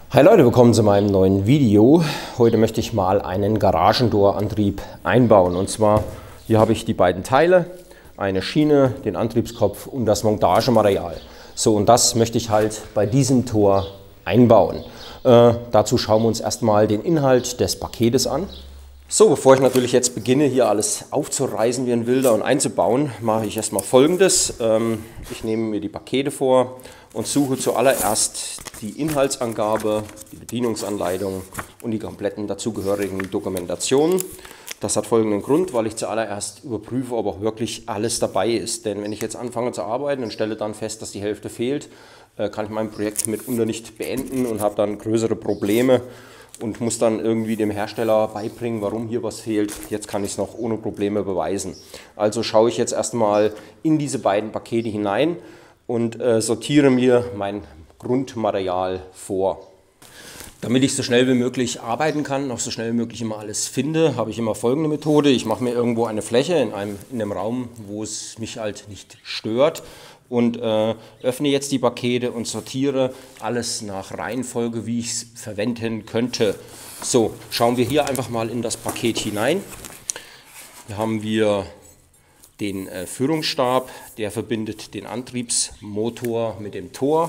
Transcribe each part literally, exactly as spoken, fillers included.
Hi Leute, willkommen zu meinem neuen Video. Heute möchte ich mal einen Garagentorantrieb einbauen. Und zwar, hier habe ich die beiden Teile, eine Schiene, den Antriebskopf und das Montagematerial. So, und das möchte ich halt bei diesem Tor einbauen. Äh, dazu schauen wir uns erstmal den Inhalt des Paketes an. So, bevor ich natürlich jetzt beginne, hier alles aufzureißen wie ein Wilder und einzubauen, mache ich erstmal Folgendes. Ähm, ich nehme mir die Pakete vor und suche zuallererst die Inhaltsangabe, die Bedienungsanleitung und die kompletten dazugehörigen Dokumentationen. Das hat folgenden Grund, weil ich zuallererst überprüfe, ob auch wirklich alles dabei ist. Denn wenn ich jetzt anfange zu arbeiten und stelle dann fest, dass die Hälfte fehlt, kann ich mein Projekt mitunter nicht beenden und habe dann größere Probleme und muss dann irgendwie dem Hersteller beibringen, warum hier was fehlt. Jetzt kann ich es noch ohne Probleme beweisen. Also schaue ich jetzt erstmal in diese beiden Pakete hinein und äh, sortiere mir mein Grundmaterial vor. Damit ich so schnell wie möglich arbeiten kann, auch so schnell wie möglich immer alles finde, habe ich immer folgende Methode. Ich mache mir irgendwo eine Fläche in einem, in einem Raum, wo es mich halt nicht stört, und äh, öffne jetzt die Pakete und sortiere alles nach Reihenfolge, wie ich es verwenden könnte. So, schauen wir hier einfach mal in das Paket hinein. Hier haben wir den äh, Führungsstab, der verbindet den Antriebsmotor mit dem Tor.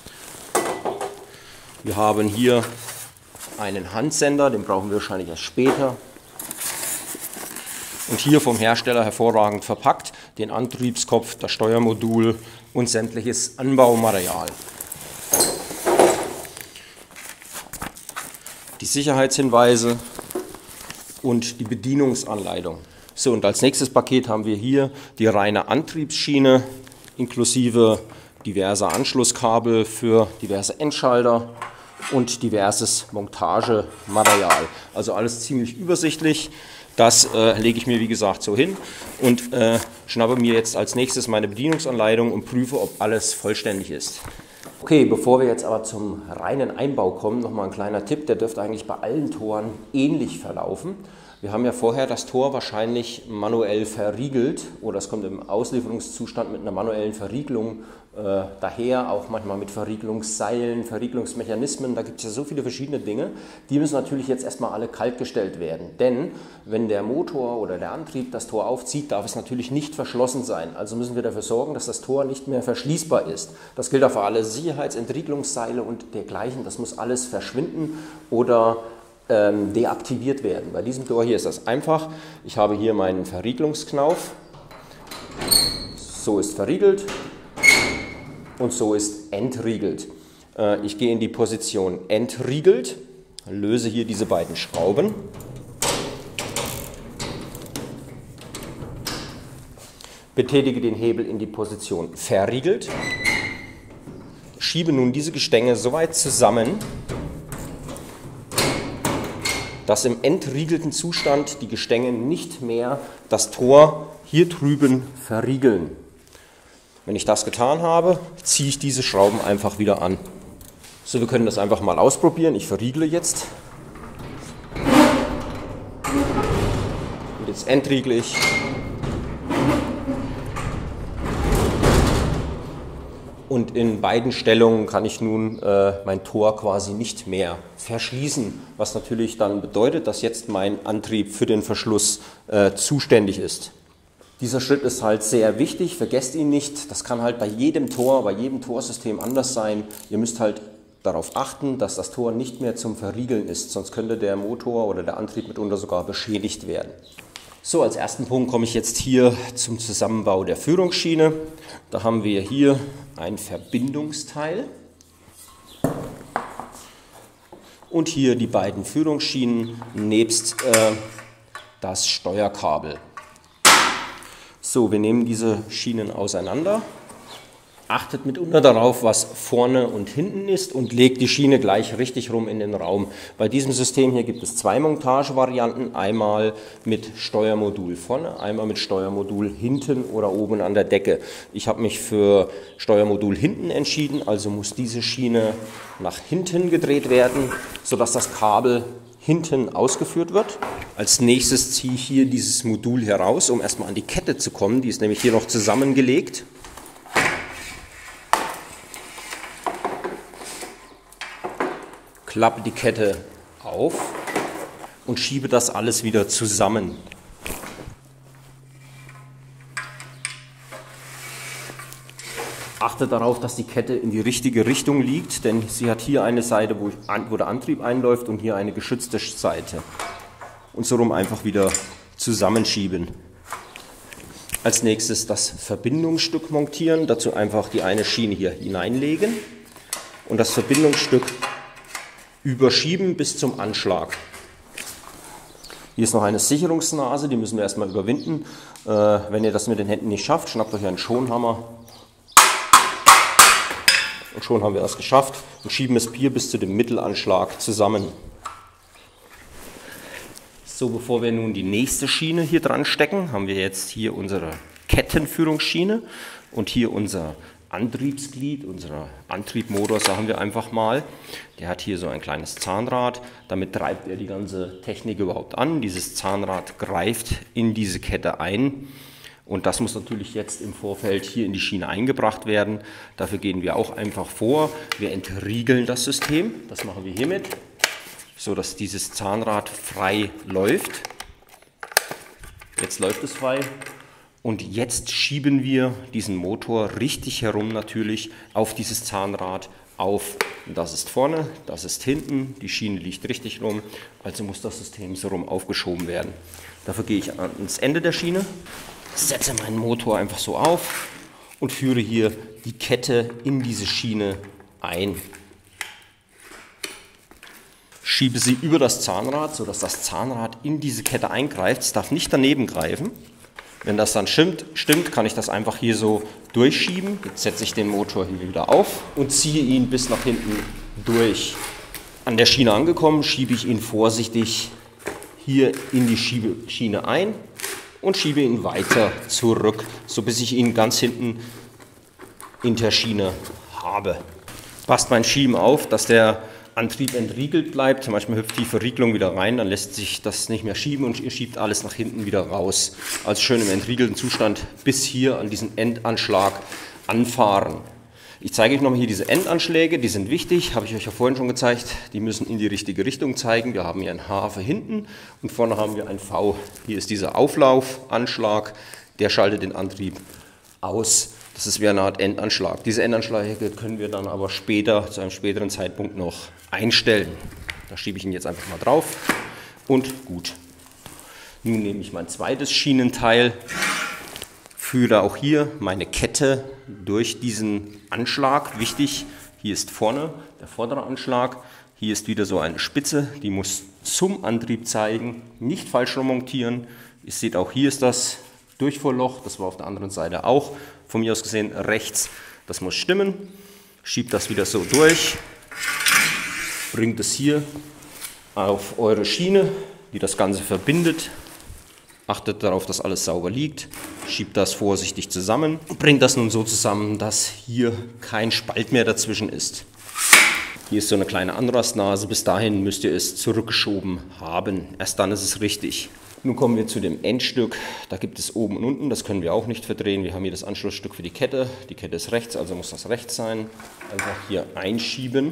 Wir haben hier einen Handsender, den brauchen wir wahrscheinlich erst später. Und hier vom Hersteller hervorragend verpackt den Antriebskopf, das Steuermodul und sämtliches Anbaumaterial. Die Sicherheitshinweise und die Bedienungsanleitung. So, und als nächstes Paket haben wir hier die reine Antriebsschiene inklusive diverser Anschlusskabel für diverse Endschalter und diverses Montagematerial. Also alles ziemlich übersichtlich. Das äh, lege ich mir wie gesagt so hin und äh, schnappe mir jetzt als nächstes meine Bedienungsanleitung und prüfe, ob alles vollständig ist. Okay, bevor wir jetzt aber zum reinen Einbau kommen, nochmal ein kleiner Tipp, der dürfte eigentlich bei allen Toren ähnlich verlaufen. Wir haben ja vorher das Tor wahrscheinlich manuell verriegelt oder es kommt im Auslieferungszustand mit einer manuellen Verriegelung äh, daher, auch manchmal mit Verriegelungsseilen, Verriegelungsmechanismen, da gibt es ja so viele verschiedene Dinge. Die müssen natürlich jetzt erstmal alle kaltgestellt werden, denn wenn der Motor oder der Antrieb das Tor aufzieht, darf es natürlich nicht verschlossen sein. Also müssen wir dafür sorgen, dass das Tor nicht mehr verschließbar ist. Das gilt auch für alle Sicherheitsentriegelungsseile und dergleichen, das muss alles verschwinden oder deaktiviert werden. Bei diesem Tor hier ist das einfach. Ich habe hier meinen Verriegelungsknauf. So ist verriegelt und so ist entriegelt. Ich gehe in die Position entriegelt, löse hier diese beiden Schrauben. Betätige den Hebel in die Position verriegelt. Schiebe nun diese Gestänge so weit zusammen, dass im entriegelten Zustand die Gestänge nicht mehr das Tor hier drüben verriegeln. Wenn ich das getan habe, ziehe ich diese Schrauben einfach wieder an. So, wir können das einfach mal ausprobieren. Ich verriegle jetzt. Und jetzt entriegle ich. Und in beiden Stellungen kann ich nun äh, mein Tor quasi nicht mehr verschließen, was natürlich dann bedeutet, dass jetzt mein Antrieb für den Verschluss äh, zuständig ist. Dieser Schritt ist halt sehr wichtig, vergesst ihn nicht, das kann halt bei jedem Tor, bei jedem Torsystem anders sein. Ihr müsst halt darauf achten, dass das Tor nicht mehr zum Verriegeln ist, sonst könnte der Motor oder der Antrieb mitunter sogar beschädigt werden. So, als ersten Punkt komme ich jetzt hier zum Zusammenbau der Führungsschiene. Da haben wir hier ein Verbindungsteil und hier die beiden Führungsschienen nebst äh, das Steuerkabel. So, wir nehmen diese Schienen auseinander. Achtet mitunter darauf, was vorne und hinten ist und legt die Schiene gleich richtig rum in den Raum. Bei diesem System hier gibt es zwei Montagevarianten, einmal mit Steuermodul vorne, einmal mit Steuermodul hinten oder oben an der Decke. Ich habe mich für Steuermodul hinten entschieden, also muss diese Schiene nach hinten gedreht werden, sodass das Kabel hinten ausgeführt wird. Als nächstes ziehe ich hier dieses Modul heraus, um erstmal an die Kette zu kommen, die ist nämlich hier noch zusammengelegt. klappe die Kette auf und schiebe das alles wieder zusammen. Achte darauf, dass die Kette in die richtige Richtung liegt, denn sie hat hier eine Seite, wo, wo der Antrieb einläuft, und hier eine geschützte Seite. Und so rum einfach wieder zusammenschieben. Als nächstes das Verbindungsstück montieren. Dazu einfach die eine Schiene hier hineinlegen und das Verbindungsstück überschieben bis zum Anschlag. Hier ist noch eine Sicherungsnase, die müssen wir erstmal überwinden. Äh, wenn ihr das mit den Händen nicht schafft, schnappt euch einen Schonhammer. Und schon haben wir das geschafft und schieben es hier bis zu dem Mittelanschlag zusammen. So, bevor wir nun die nächste Schiene hier dran stecken, haben wir jetzt hier unsere Kettenführungsschiene und hier unser Antriebsglied, unser Antriebmotor, sagen wir einfach mal. Der hat hier so ein kleines Zahnrad, damit treibt er die ganze Technik überhaupt an. Dieses Zahnrad greift in diese Kette ein. Und das muss natürlich jetzt im Vorfeld hier in die Schiene eingebracht werden. Dafür gehen wir auch einfach vor. Wir entriegeln das System. Das machen wir hiermit, so dass dieses Zahnrad frei läuft. Jetzt läuft es frei. Und jetzt schieben wir diesen Motor richtig herum natürlich auf dieses Zahnrad auf. Und das ist vorne, das ist hinten. Die Schiene liegt richtig rum. Also muss das System so rum aufgeschoben werden. Dafür gehe ich ans Ende der Schiene. Setze meinen Motor einfach so auf und führe hier die Kette in diese Schiene ein. Schiebe sie über das Zahnrad, sodass das Zahnrad in diese Kette eingreift. Es darf nicht daneben greifen. Wenn das dann stimmt, stimmt, kann ich das einfach hier so durchschieben. Jetzt setze ich den Motor hier wieder auf und ziehe ihn bis nach hinten durch. An der Schiene angekommen, schiebe ich ihn vorsichtig hier in die Schiebe Schiene ein und schiebe ihn weiter zurück, so bis ich ihn ganz hinten in der Schiene habe. Passt beim Schieben auf, dass der Antrieb entriegelt bleibt. Manchmal hüpft die Verriegelung wieder rein, dann lässt sich das nicht mehr schieben und ihr schiebt alles nach hinten wieder raus. Also schön im entriegelten Zustand bis hier an diesen Endanschlag anfahren. Ich zeige euch nochmal hier diese Endanschläge, die sind wichtig, habe ich euch ja vorhin schon gezeigt. Die müssen in die richtige Richtung zeigen. Wir haben hier ein H für hinten und vorne haben wir ein V. Hier ist dieser Auflaufanschlag, der schaltet den Antrieb aus. Das ist wie eine Art Endanschlag. Diese Endanschläge können wir dann aber später, zu einem späteren Zeitpunkt noch einstellen. Da schiebe ich ihn jetzt einfach mal drauf und gut. Nun nehme ich mein zweites Schienenteil, führe auch hier meine Kette durch diesen Anschlag. Wichtig, hier ist vorne der vordere Anschlag. Hier ist wieder so eine Spitze, die muss zum Antrieb zeigen, nicht falsch montieren. Ihr seht auch, hier ist das Durchfuhrloch, das war auf der anderen Seite auch. Von mir aus gesehen rechts, das muss stimmen. Schiebt das wieder so durch, bringt es hier auf eure Schiene, die das Ganze verbindet. Achtet darauf, dass alles sauber liegt. Schiebt das vorsichtig zusammen. Bringt das nun so zusammen, dass hier kein Spalt mehr dazwischen ist. Hier ist so eine kleine Anrastnase. Bis dahin müsst ihr es zurückgeschoben haben. Erst dann ist es richtig. Nun kommen wir zu dem Endstück. Da gibt es oben und unten. Das können wir auch nicht verdrehen. Wir haben hier das Anschlussstück für die Kette. Die Kette ist rechts, also muss das rechts sein. Einfach hier einschieben.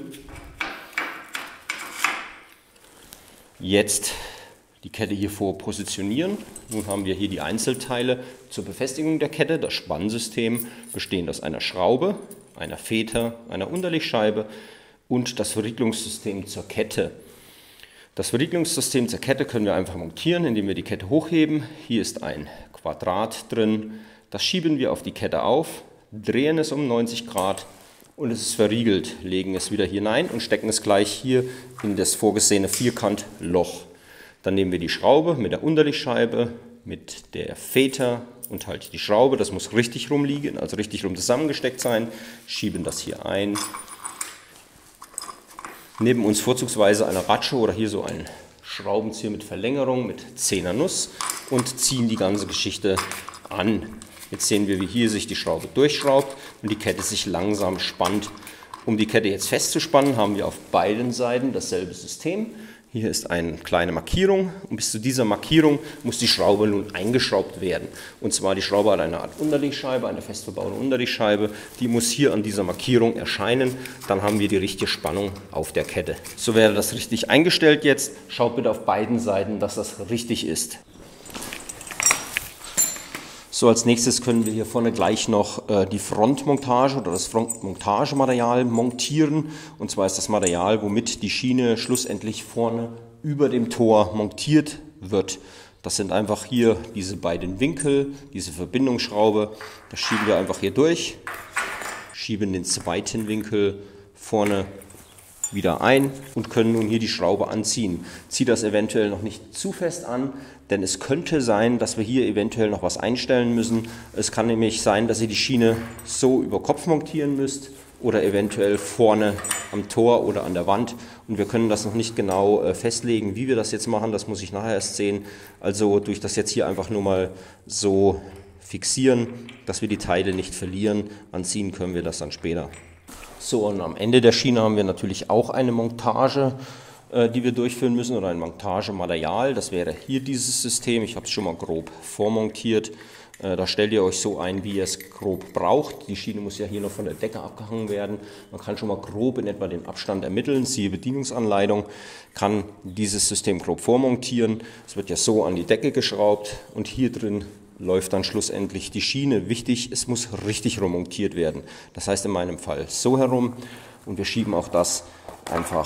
Jetzt die Kette hier vor positionieren. Nun haben wir hier die Einzelteile zur Befestigung der Kette. Das Spannsystem bestehend aus einer Schraube, einer Feder, einer Unterlegscheibe und das Verriegelungssystem zur Kette. Das Verriegelungssystem zur Kette können wir einfach montieren, indem wir die Kette hochheben. Hier ist ein Quadrat drin. Das schieben wir auf die Kette auf, drehen es um neunzig Grad und es ist verriegelt. Legen es wieder hinein und stecken es gleich hier in das vorgesehene Vierkantloch. Dann nehmen wir die Schraube mit der Unterlegscheibe, mit der Feder und halt die Schraube. Das muss richtig rumliegen, also richtig rum zusammengesteckt sein. Schieben das hier ein. Nehmen uns vorzugsweise eine Ratsche oder hier so einen Schraubenzieher mit Verlängerung mit Zehner Nuss und ziehen die ganze Geschichte an. Jetzt sehen wir, wie hier sich die Schraube durchschraubt und die Kette sich langsam spannt. Um die Kette jetzt festzuspannen, haben wir auf beiden Seiten dasselbe System. Hier ist eine kleine Markierung und bis zu dieser Markierung muss die Schraube nun eingeschraubt werden. Und zwar die Schraube hat eine Art Unterlegscheibe, eine fest verbaute Unterlegscheibe, die muss hier an dieser Markierung erscheinen. Dann haben wir die richtige Spannung auf der Kette. So wäre das richtig eingestellt jetzt. Schaut bitte auf beiden Seiten, dass das richtig ist. So, als nächstes können wir hier vorne gleich noch äh, die Frontmontage oder das Frontmontagematerial montieren. Und zwar ist das Material, womit die Schiene schlussendlich vorne über dem Tor montiert wird. Das sind einfach hier diese beiden Winkel, diese Verbindungsschraube. Das schieben wir einfach hier durch, schieben den zweiten Winkel vorne wieder ein und können nun hier die Schraube anziehen. Zieht das eventuell noch nicht zu fest an, denn es könnte sein, dass wir hier eventuell noch was einstellen müssen. Es kann nämlich sein, dass ihr die Schiene so über Kopf montieren müsst oder eventuell vorne am Tor oder an der Wand. Und wir können das noch nicht genau äh, festlegen, wie wir das jetzt machen. Das muss ich nachher erst sehen. Also durch das jetzt hier einfach nur mal so fixieren, dass wir die Teile nicht verlieren. Anziehen können wir das dann später. So, und am Ende der Schiene haben wir natürlich auch eine Montage, äh, die wir durchführen müssen, oder ein Montagematerial. Das wäre hier dieses System. Ich habe es schon mal grob vormontiert. Äh, da stellt ihr euch so ein, wie ihr es grob braucht. Die Schiene muss ja hier noch von der Decke abgehangen werden. Man kann schon mal grob in etwa den Abstand ermitteln. Siehe Bedienungsanleitung, kann dieses System grob vormontieren. Es wird ja so an die Decke geschraubt und hier drin läuft dann schlussendlich die Schiene. Wichtig, es muss richtig remontiert werden. Das heißt in meinem Fall so herum und wir schieben auch das einfach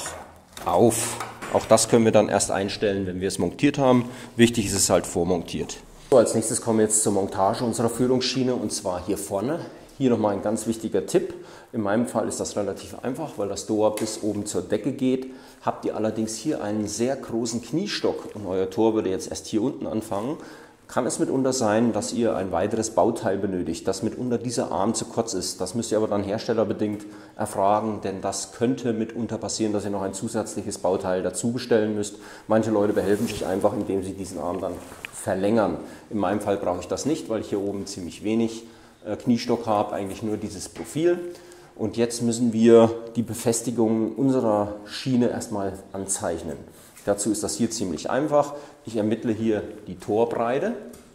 auf. Auch das können wir dann erst einstellen, wenn wir es montiert haben. Wichtig ist es halt vormontiert. So, als nächstes kommen wir jetzt zur Montage unserer Führungsschiene und zwar hier vorne. Hier nochmal ein ganz wichtiger Tipp. In meinem Fall ist das relativ einfach, weil das Tor bis oben zur Decke geht. Habt ihr allerdings hier einen sehr großen Kniestock und euer Tor würde jetzt erst hier unten anfangen, kann es mitunter sein, dass ihr ein weiteres Bauteil benötigt, das mitunter dieser Arm zu kurz ist. Das müsst ihr aber dann herstellerbedingt erfragen, denn das könnte mitunter passieren, dass ihr noch ein zusätzliches Bauteil dazu bestellen müsst. Manche Leute behelfen sich einfach, indem sie diesen Arm dann verlängern. In meinem Fall brauche ich das nicht, weil ich hier oben ziemlich wenig äh, Kniestock habe, eigentlich nur dieses Profil. Und jetzt müssen wir die Befestigung unserer Schiene erstmal anzeichnen. Dazu ist das hier ziemlich einfach. Ich ermittle hier die Torbreite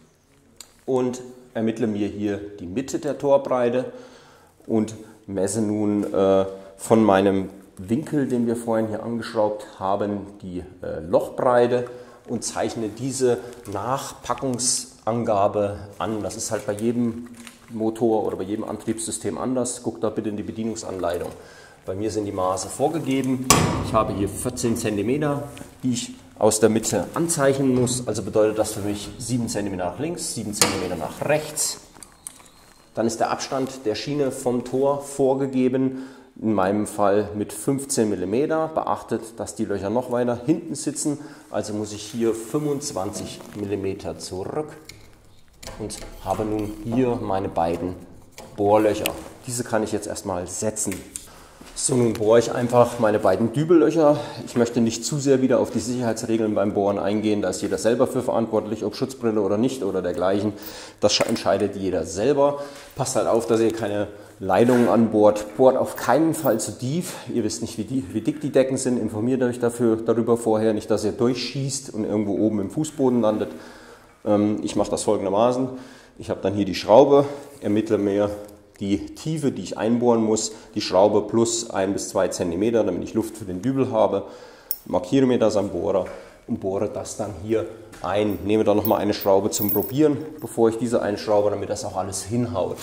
und ermittle mir hier die Mitte der Torbreite und messe nun äh, von meinem Winkel, den wir vorhin hier angeschraubt haben, die äh, Lochbreite und zeichne diese Nachpackungsangabe an. Das ist halt bei jedem Motor oder bei jedem Antriebssystem anders. Guckt da bitte in die Bedienungsanleitung. Bei mir sind die Maße vorgegeben. Ich habe hier vierzehn Zentimeter, die ich aus der Mitte anzeichnen muss. Also bedeutet das für mich sieben Zentimeter nach links, sieben Zentimeter nach rechts. Dann ist der Abstand der Schiene vom Tor vorgegeben, in meinem Fall mit fünfzehn Millimeter. Beachtet, dass die Löcher noch weiter hinten sitzen. Also muss ich hier fünfundzwanzig Millimeter zurück und habe nun hier meine beiden Bohrlöcher. Diese kann ich jetzt erstmal setzen. So, nun bohre ich einfach meine beiden Dübellöcher. Ich möchte nicht zu sehr wieder auf die Sicherheitsregeln beim Bohren eingehen. Da ist jeder selber für verantwortlich, ob Schutzbrille oder nicht oder dergleichen. Das entscheidet jeder selber. Passt halt auf, dass ihr keine Leitungen anbohrt. Bohrt auf keinen Fall zu tief. Ihr wisst nicht, wie, die, wie dick die Decken sind. Informiert euch dafür, darüber vorher. Nicht, dass ihr durchschießt und irgendwo oben im Fußboden landet. Ähm, ich mache das folgendermaßen. Ich habe dann hier die Schraube, ermittle mir die Tiefe, die ich einbohren muss, die Schraube plus ein bis zwei Zentimeter, damit ich Luft für den Dübel habe, markiere mir das am Bohrer und bohre das dann hier ein. Nehme dann nochmal eine Schraube zum Probieren, bevor ich diese einschraube, damit das auch alles hinhaut.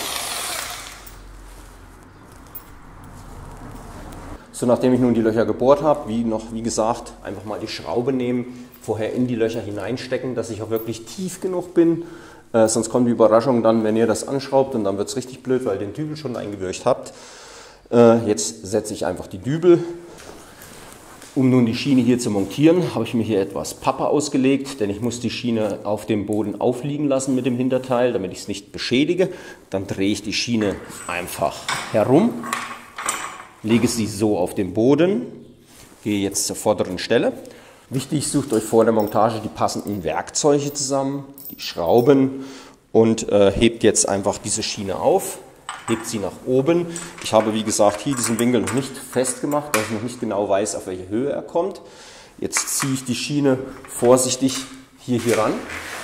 So, nachdem ich nun die Löcher gebohrt habe, wie, noch, wie gesagt, einfach mal die Schraube nehmen, vorher in die Löcher hineinstecken, dass ich auch wirklich tief genug bin. Äh, sonst kommt die Überraschung dann, wenn ihr das anschraubt und dann wird es richtig blöd, weil ihr den Dübel schon eingewürgt habt. Äh, jetzt setze ich einfach die Dübel. Um nun die Schiene hier zu montieren, habe ich mir hier etwas Pappe ausgelegt, denn ich muss die Schiene auf dem Boden aufliegen lassen mit dem Hinterteil, damit ich es nicht beschädige. Dann drehe ich die Schiene einfach herum, lege sie so auf den Boden, gehe jetzt zur vorderen Stelle. Wichtig, sucht euch vor der Montage die passenden Werkzeuge zusammen, die Schrauben und äh, hebt jetzt einfach diese Schiene auf, hebt sie nach oben. Ich habe, wie gesagt, hier diesen Winkel noch nicht festgemacht, dass ich noch nicht genau weiß, auf welche Höhe er kommt. Jetzt ziehe ich die Schiene vorsichtig hier, hier ran,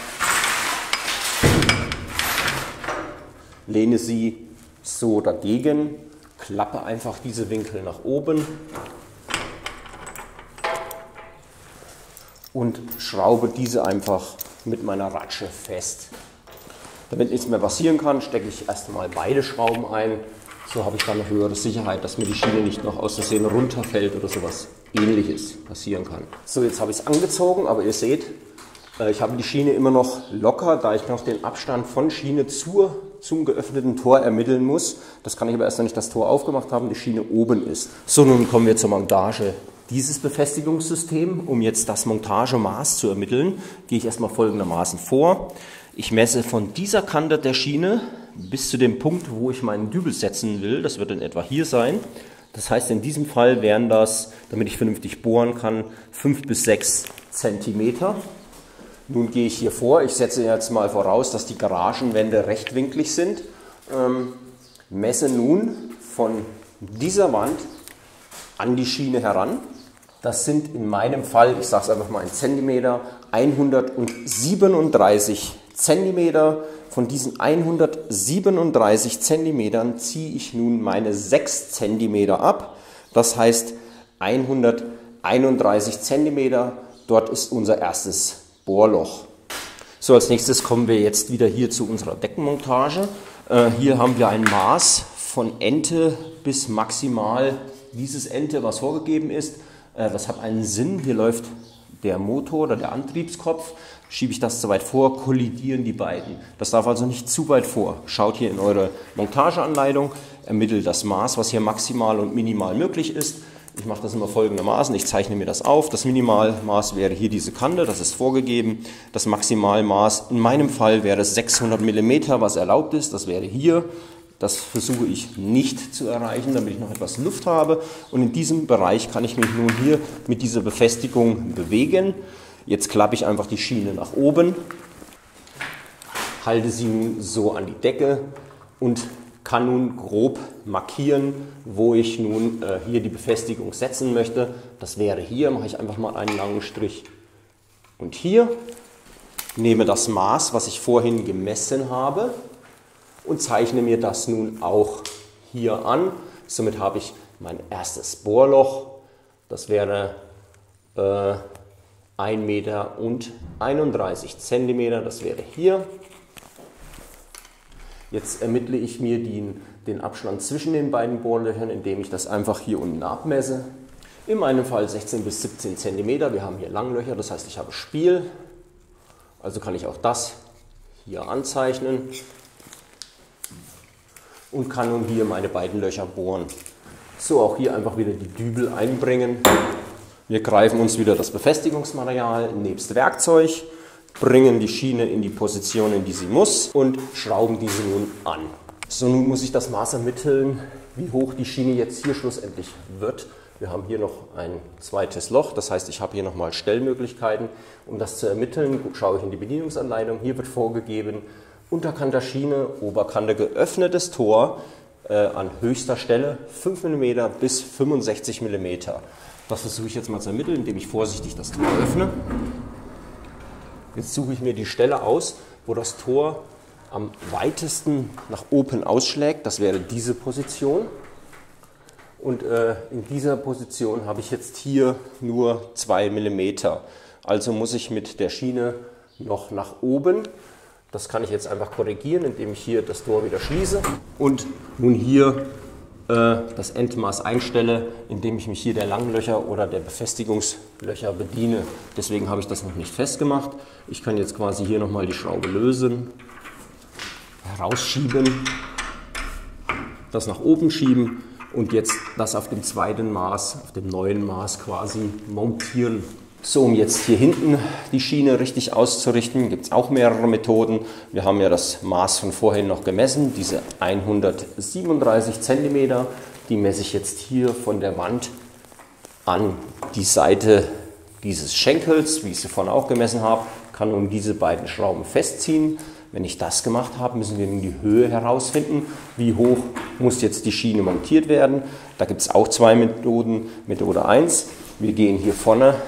lehne sie so dagegen, klappe einfach diese Winkel nach oben und schraube diese einfach mit meiner Ratsche fest. Damit nichts mehr passieren kann, stecke ich erstmal beide Schrauben ein. So habe ich dann eine höhere Sicherheit, dass mir die Schiene nicht noch aus Versehen runterfällt oder sowas Ähnliches passieren kann. So, jetzt habe ich es angezogen, aber ihr seht, ich habe die Schiene immer noch locker, da ich noch den Abstand von Schiene zur, zum geöffneten Tor ermitteln muss. Das kann ich aber erst, wenn ich das Tor aufgemacht habe und die Schiene oben ist. So, nun kommen wir zur Montage. Dieses Befestigungssystem, um jetzt das Montagemaß zu ermitteln, gehe ich erstmal folgendermaßen vor. Ich messe von dieser Kante der Schiene bis zu dem Punkt, wo ich meinen Dübel setzen will. Das wird in etwa hier sein. Das heißt, in diesem Fall wären das, damit ich vernünftig bohren kann, fünf bis sechs Zentimeter. Nun gehe ich hier vor. Ich setze jetzt mal voraus, dass die Garagenwände rechtwinklig sind. Ähm, messe nun von dieser Wand an die Schiene heran. Das sind in meinem Fall, ich sage es einfach mal in Zentimeter, hundertsiebenunddreißig Zentimeter. Von diesen hundertsiebenunddreißig Zentimetern ziehe ich nun meine sechs Zentimeter ab. Das heißt hunderteinunddreißig Zentimeter. Dort ist unser erstes Bohrloch. So, als nächstes kommen wir jetzt wieder hier zu unserer Deckenmontage. Äh, hier haben wir ein Maß von Ente bis maximal dieses Ente, was vorgegeben ist. Äh, das hat einen Sinn. Hier läuft der Motor oder der Antriebskopf. Schiebe ich das zu weit vor, kollidieren die beiden. Das darf also nicht zu weit vor. Schaut hier in eure Montageanleitung, ermittelt das Maß, was hier maximal und minimal möglich ist. Ich mache das immer folgendermaßen, ich zeichne mir das auf. Das Minimalmaß wäre hier diese Kante, das ist vorgegeben. Das Maximalmaß, in meinem Fall wäre es sechshundert Millimeter, was erlaubt ist. Das wäre hier. Das versuche ich nicht zu erreichen, damit ich noch etwas Luft habe. Und in diesem Bereich kann ich mich nun hier mit dieser Befestigung bewegen. Jetzt klappe ich einfach die Schiene nach oben, halte sie nun so an die Decke und kann nun grob markieren, wo ich nun äh, hier die Befestigung setzen möchte. Das wäre hier, mache ich einfach mal einen langen Strich. Und hier nehme das Maß, was ich vorhin gemessen habe, und zeichne mir das nun auch hier an. Somit habe ich mein erstes Bohrloch. Das wäre äh, ein Meter und einunddreißig Zentimeter, das wäre hier. Jetzt ermittle ich mir den, den Abstand zwischen den beiden Bohrlöchern, indem ich das einfach hier unten abmesse. In meinem Fall sechzehn bis siebzehn Zentimeter. Wir haben hier Langlöcher, das heißt, ich habe Spiel. Also kann ich auch das hier anzeichnen und kann nun hier meine beiden Löcher bohren. So, auch hier einfach wieder die Dübel einbringen. Wir greifen uns wieder das Befestigungsmaterial nebst Werkzeug, bringen die Schiene in die Position, in die sie muss, und schrauben diese nun an. So, nun muss ich das Maß ermitteln, wie hoch die Schiene jetzt hier schlussendlich wird. Wir haben hier noch ein zweites Loch, das heißt, ich habe hier nochmal Stellmöglichkeiten. Um das zu ermitteln, schaue ich in die Bedienungsanleitung. Hier wird vorgegeben, Unterkante der Schiene, Oberkante geöffnetes Tor äh, an höchster Stelle fünf Millimeter bis fünfundsechzig Millimeter. Das versuche ich jetzt mal zu ermitteln, indem ich vorsichtig das Tor öffne. Jetzt suche ich mir die Stelle aus, wo das Tor am weitesten nach oben ausschlägt. Das wäre diese Position. Und äh, in dieser Position habe ich jetzt hier nur zwei Millimeter. Also muss ich mit der Schiene noch nach oben. Das kann ich jetzt einfach korrigieren, indem ich hier das Tor wieder schließe und nun hier äh, das Endmaß einstelle, indem ich mich hier der Langlöcher oder der Befestigungslöcher bediene. Deswegen habe ich das noch nicht festgemacht. Ich kann jetzt quasi hier nochmal die Schraube lösen, herausschieben, das nach oben schieben und jetzt das auf dem zweiten Maß, auf dem neuen Maß quasi montieren. So, um jetzt hier hinten die Schiene richtig auszurichten, gibt es auch mehrere Methoden. Wir haben ja das Maß von vorhin noch gemessen, diese hundertsiebenunddreißig Zentimeter. Die messe ich jetzt hier von der Wand an die Seite dieses Schenkels, wie ich sie vorhin auch gemessen habe, kann nun diese beiden Schrauben festziehen. Wenn ich das gemacht habe, müssen wir nun die Höhe herausfinden. Wie hoch muss jetzt die Schiene montiert werden? Da gibt es auch zwei Methoden. Methode eins, wir gehen hier vorne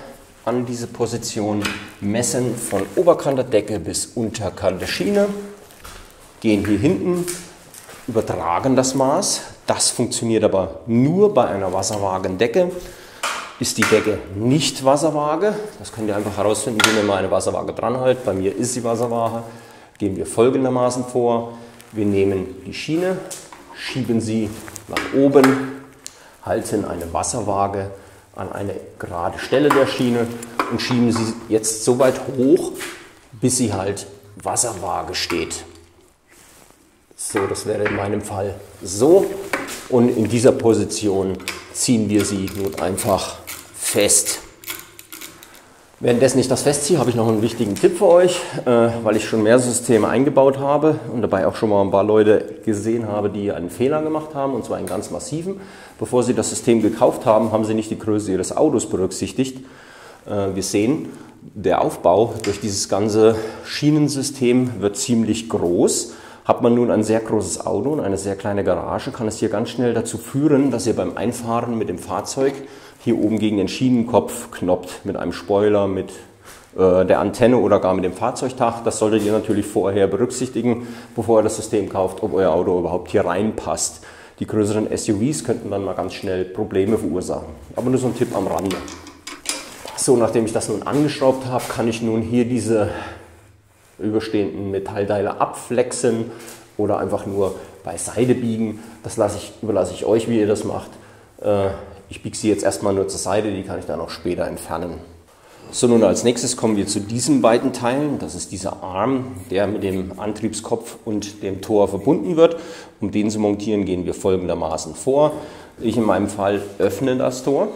an diese Position, messen von Oberkant der Decke bis Unterkant der Schiene, gehen hier hinten, übertragen das Maß. Das funktioniert aber nur bei einer wasserwagen Decke. Ist die Decke nicht Wasserwaage, das könnt ihr einfach herausfinden, indem ihr mal eine Wasserwaage dran haltet. Bei mir ist sie Wasserwaage. Gehen wir folgendermaßen vor. Wir nehmen die Schiene, schieben sie nach oben, halten eine Wasserwaage an eine gerade Stelle der Schiene und schieben sie jetzt so weit hoch, bis sie halt Wasserwaage steht. So, das wäre in meinem Fall so. Und in dieser Position ziehen wir sie nun einfach fest. Währenddessen ich das festziehe, habe ich noch einen wichtigen Tipp für euch, äh, weil ich schon mehr Systeme eingebaut habe und dabei auch schon mal ein paar Leute gesehen habe, die einen Fehler gemacht haben, und zwar einen ganz massiven. Bevor sie das System gekauft haben, haben sie nicht die Größe ihres Autos berücksichtigt. Äh, wir sehen, der Aufbau durch dieses ganze Schienensystem wird ziemlich groß. Hat man nun ein sehr großes Auto und eine sehr kleine Garage, kann es hier ganz schnell dazu führen, dass ihr beim Einfahren mit dem Fahrzeug hier oben gegen den Schienenkopf knoppt, mit einem Spoiler, mit äh, der Antenne oder gar mit dem Fahrzeugdach. Das solltet ihr natürlich vorher berücksichtigen, bevor ihr das System kauft, ob euer Auto überhaupt hier reinpasst. Die größeren S U Vs könnten dann mal ganz schnell Probleme verursachen. Aber nur so ein Tipp am Rande. So, nachdem ich das nun angeschraubt habe, kann ich nun hier diese überstehenden Metallteile abflexen oder einfach nur beiseite biegen. Das lasse ich, überlasse ich euch, wie ihr das macht. Ich biege sie jetzt erstmal nur zur Seite, die kann ich dann auch später entfernen. So, nun als nächstes kommen wir zu diesen beiden Teilen. Das ist dieser Arm, der mit dem Antriebskopf und dem Tor verbunden wird. Um den zu montieren, gehen wir folgendermaßen vor. Ich in meinem Fall öffne das Tor.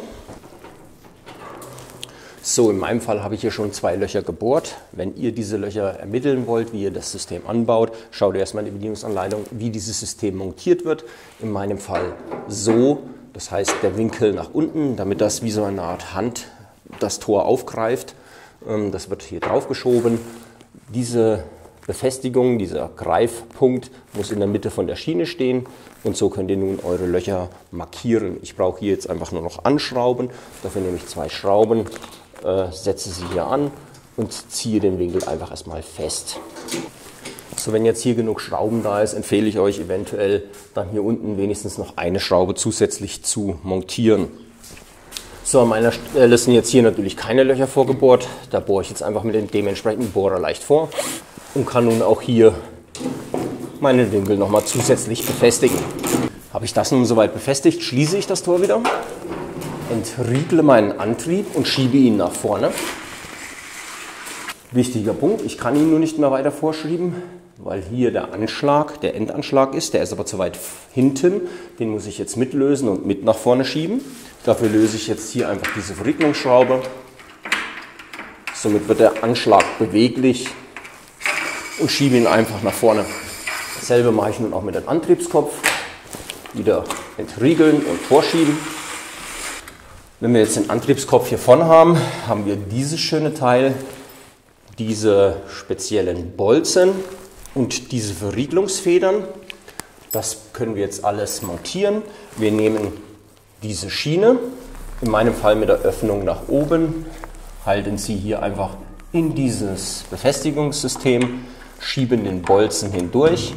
So, in meinem Fall habe ich hier schon zwei Löcher gebohrt. Wenn ihr diese Löcher ermitteln wollt, wie ihr das System anbaut, schaut ihr erstmal in die Bedienungsanleitung, wie dieses System montiert wird. In meinem Fall so, das heißt der Winkel nach unten, damit das wie so eine Art Hand das Tor aufgreift. Das wird hier drauf geschoben. Diese Befestigung, dieser Greifpunkt muss in der Mitte von der Schiene stehen und so könnt ihr nun eure Löcher markieren. Ich brauche hier jetzt einfach nur noch anschrauben. Dafür nehme ich zwei Schrauben. Äh, setze sie hier an und ziehe den Winkel einfach erstmal fest. So, wenn jetzt hier genug Schrauben da ist, empfehle ich euch eventuell dann hier unten wenigstens noch eine Schraube zusätzlich zu montieren. So, an meiner Stelle sind jetzt hier natürlich keine Löcher vorgebohrt. Da bohre ich jetzt einfach mit dem dementsprechenden Bohrer leicht vor und kann nun auch hier meinen Winkel nochmal zusätzlich befestigen. Habe ich das nun soweit befestigt, schließe ich das Tor wieder, entriegle meinen Antrieb und schiebe ihn nach vorne. Wichtiger Punkt, ich kann ihn nur nicht mehr weiter vorschieben, weil hier der Anschlag, der Endanschlag ist, der ist aber zu weit hinten. Den muss ich jetzt mitlösen und mit nach vorne schieben. Dafür löse ich jetzt hier einfach diese Verriegelungsschraube. Somit wird der Anschlag beweglich und schiebe ihn einfach nach vorne. Dasselbe mache ich nun auch mit dem Antriebskopf. Wieder entriegeln und vorschieben. Wenn wir jetzt den Antriebskopf hier vorne haben, haben wir dieses schöne Teil, diese speziellen Bolzen und diese Verriegelungsfedern. Das können wir jetzt alles montieren. Wir nehmen diese Schiene, in meinem Fall mit der Öffnung nach oben, halten sie hier einfach in dieses Befestigungssystem, schieben den Bolzen hindurch.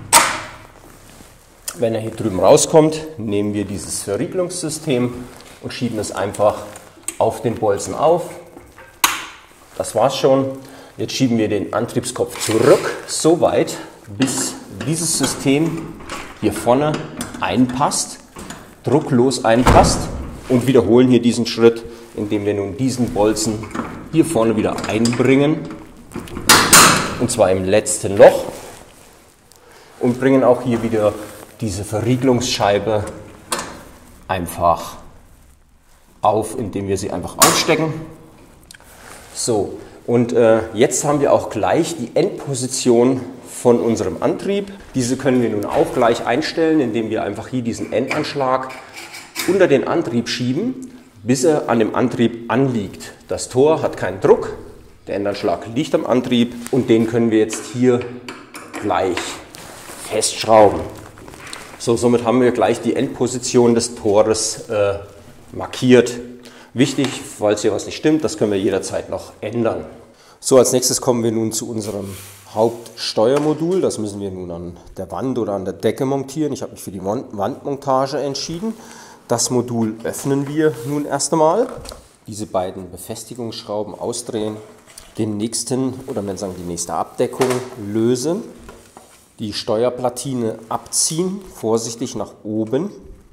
Wenn er hier drüben rauskommt, nehmen wir dieses Verriegelungssystem und schieben es einfach auf den Bolzen auf. Das war's schon. Jetzt schieben wir den Antriebskopf zurück, so weit, bis dieses System hier vorne einpasst, drucklos einpasst, und wiederholen hier diesen Schritt, indem wir nun diesen Bolzen hier vorne wieder einbringen, und zwar im letzten Loch, und bringen auch hier wieder diese Verriegelungsscheibe einfach auf, indem wir sie einfach aufstecken. So, und äh, jetzt haben wir auch gleich die Endposition von unserem Antrieb. Diese können wir nun auch gleich einstellen, indem wir einfach hier diesen Endanschlag unter den Antrieb schieben, bis er an dem Antrieb anliegt. Das Tor hat keinen Druck, der Endanschlag liegt am Antrieb und den können wir jetzt hier gleich festschrauben. So, somit haben wir gleich die Endposition des Tores äh, markiert. Wichtig, falls hier was nicht stimmt, das können wir jederzeit noch ändern. So, als nächstes kommen wir nun zu unserem Hauptsteuermodul. Das müssen wir nun an der Wand oder an der Decke montieren. Ich habe mich für die Wandmontage entschieden. Das Modul öffnen wir nun erst einmal. Diese beiden Befestigungsschrauben ausdrehen, den nächsten oder man sagen die nächste Abdeckung lösen, die Steuerplatine abziehen, vorsichtig nach oben,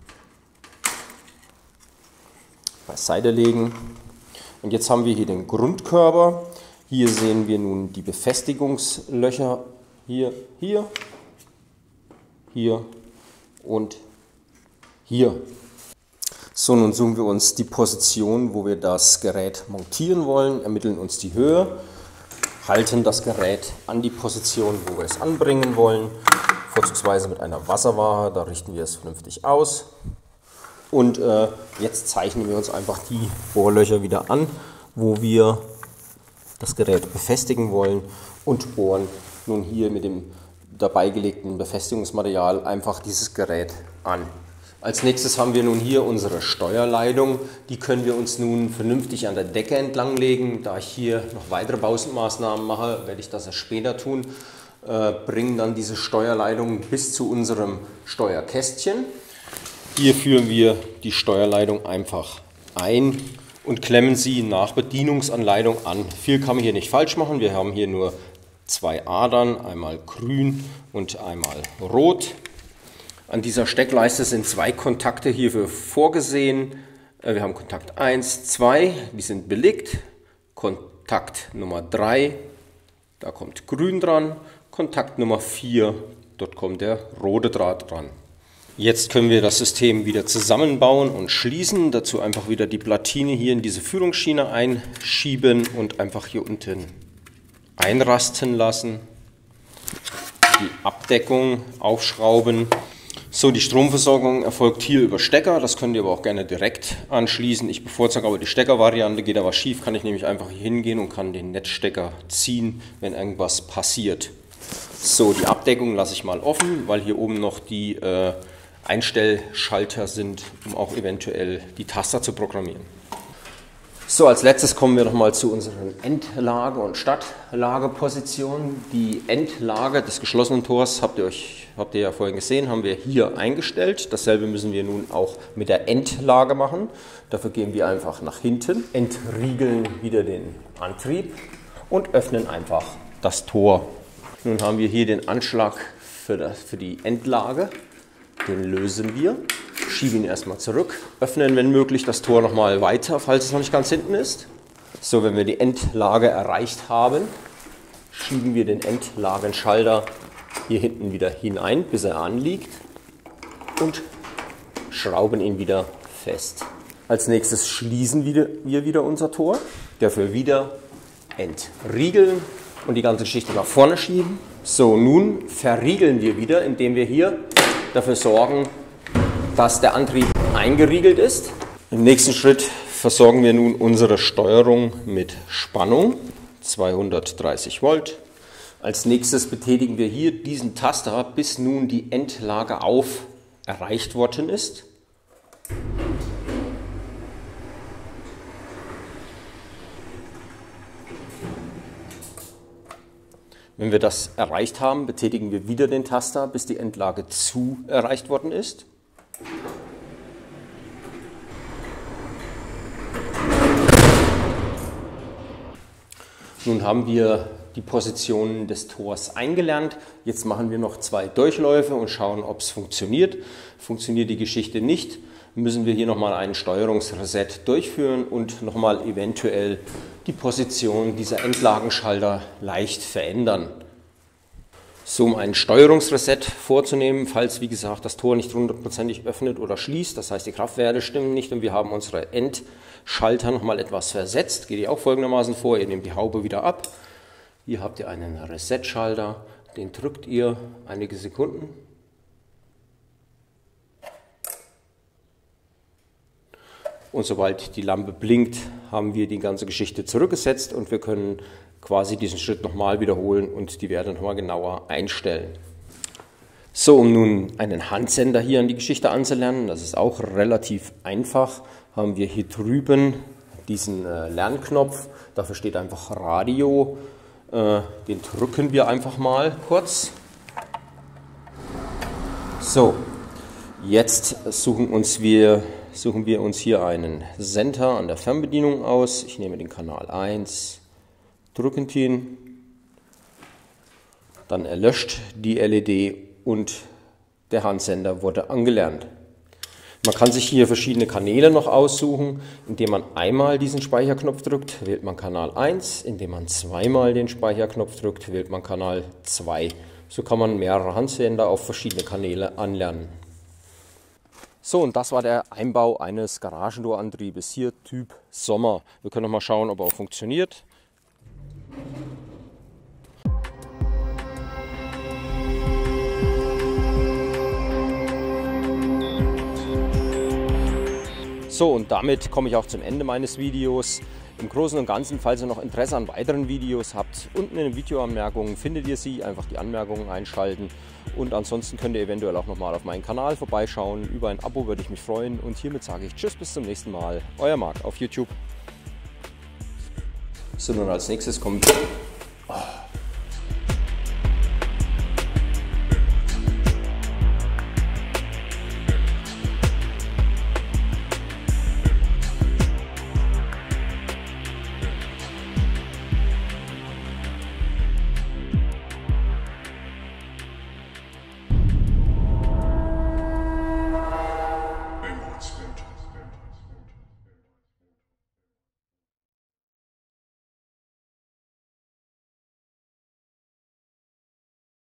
beiseite legen. Und jetzt haben wir hier den Grundkörper. Hier sehen wir nun die Befestigungslöcher, hier, hier, hier und hier. So, nun suchen wir uns die Position, wo wir das Gerät montieren wollen, ermitteln uns die Höhe, halten das Gerät an die Position, wo wir es anbringen wollen, vorzugsweise mit einer Wasserwaage, da richten wir es vernünftig aus. Und äh, jetzt zeichnen wir uns einfach die Bohrlöcher wieder an, wo wir das Gerät befestigen wollen und bohren nun hier mit dem dabei gelegten Befestigungsmaterial einfach dieses Gerät an. Als nächstes haben wir nun hier unsere Steuerleitung. Die können wir uns nun vernünftig an der Decke entlang legen. Da ich hier noch weitere Baumaßnahmen mache, werde ich das erst später tun. Äh, bringen dann diese Steuerleitung bis zu unserem Steuerkästchen. Hier führen wir die Steuerleitung einfach ein und klemmen sie nach Bedienungsanleitung an. Viel kann man hier nicht falsch machen. Wir haben hier nur zwei Adern, einmal grün und einmal rot. An dieser Steckleiste sind zwei Kontakte hierfür vorgesehen. Wir haben Kontakt eins, zwei, die sind belegt. Kontakt Nummer drei, da kommt grün dran. Kontakt Nummer vier, dort kommt der rote Draht dran. Jetzt können wir das System wieder zusammenbauen und schließen. Dazu einfach wieder die Platine hier in diese Führungsschiene einschieben und einfach hier unten einrasten lassen. Die Abdeckung aufschrauben. So, die Stromversorgung erfolgt hier über Stecker, das könnt ihr aber auch gerne direkt anschließen. Ich bevorzuge aber die Steckervariante, geht da was schief, kann ich nämlich einfach hier hingehen und kann den Netzstecker ziehen, wenn irgendwas passiert. So, die Abdeckung lasse ich mal offen, weil hier oben noch die äh, Einstellschalter sind, um auch eventuell die Taster zu programmieren. So, als letztes kommen wir nochmal zu unseren Endlage- und Stadtlagepositionen. Die Endlage des geschlossenen Tors habt ihr, euch, habt ihr ja vorhin gesehen, haben wir hier eingestellt. Dasselbe müssen wir nun auch mit der Endlage machen. Dafür gehen wir einfach nach hinten, entriegeln wieder den Antrieb und öffnen einfach das Tor. Nun haben wir hier den Anschlag für, das, für die Endlage. Den lösen wir. Schieben ihn erstmal zurück, öffnen wenn möglich das Tor nochmal weiter, falls es noch nicht ganz hinten ist. So, wenn wir die Endlage erreicht haben, schieben wir den Endlagenschalter hier hinten wieder hinein, bis er anliegt und schrauben ihn wieder fest. Als nächstes schließen wir wieder unser Tor, dafür wieder entriegeln und die ganze Geschichte nach vorne schieben. So, nun verriegeln wir wieder, indem wir hier dafür sorgen, dass der Antrieb eingeriegelt ist. Im nächsten Schritt versorgen wir nun unsere Steuerung mit Spannung, zweihundertdreißig Volt. Als nächstes betätigen wir hier diesen Taster, bis nun die Endlage auf erreicht worden ist. Wenn wir das erreicht haben, betätigen wir wieder den Taster, bis die Endlage zu erreicht worden ist. Nun haben wir die Positionen des Tors eingelernt. Jetzt machen wir noch zwei Durchläufe und schauen, ob es funktioniert. Funktioniert die Geschichte nicht, müssen wir hier nochmal einen Steuerungsreset durchführen und nochmal eventuell die Position dieser Endlagenschalter leicht verändern. So, um einen Steuerungsreset vorzunehmen, falls wie gesagt das Tor nicht hundertprozentig öffnet oder schließt, das heißt die Kraftwerte stimmen nicht und wir haben unsere Endschalter nochmal etwas versetzt, geht ihr auch folgendermaßen vor, ihr nehmt die Haube wieder ab, hier habt ihr einen Reset-Schalter, den drückt ihr einige Sekunden. Und sobald die Lampe blinkt, haben wir die ganze Geschichte zurückgesetzt und wir können quasi diesen Schritt nochmal wiederholen und die Werte nochmal genauer einstellen. So, um nun einen Handsender hier an die Geschichte anzulernen, das ist auch relativ einfach, haben wir hier drüben diesen äh, Lernknopf, dafür steht einfach Radio, äh, den drücken wir einfach mal kurz. So, jetzt suchen, uns wir, suchen wir uns hier einen Sender an der Fernbedienung aus. Ich nehme den Kanal eins, drücken ihn, dann erlöscht die L E D und der Handsender wurde angelernt. Man kann sich hier verschiedene Kanäle noch aussuchen. Indem man einmal diesen Speicherknopf drückt, wählt man Kanal eins. Indem man zweimal den Speicherknopf drückt, wählt man Kanal zwei. So kann man mehrere Handsender auf verschiedene Kanäle anlernen. So, und das war der Einbau eines Garagentorantriebes, hier Typ Sommer. Wir können noch mal schauen, ob er auch funktioniert. So, und damit komme ich auch zum Ende meines Videos. Im Großen und Ganzen, falls ihr noch Interesse an weiteren Videos habt, unten in den Videoanmerkungen findet ihr sie, einfach die Anmerkungen einschalten. Und ansonsten könnt ihr eventuell auch nochmal auf meinen Kanal vorbeischauen. Über ein Abo würde ich mich freuen. Und hiermit sage ich Tschüss, bis zum nächsten Mal. Euer Marc auf YouTube. So, nun als nächstes kommt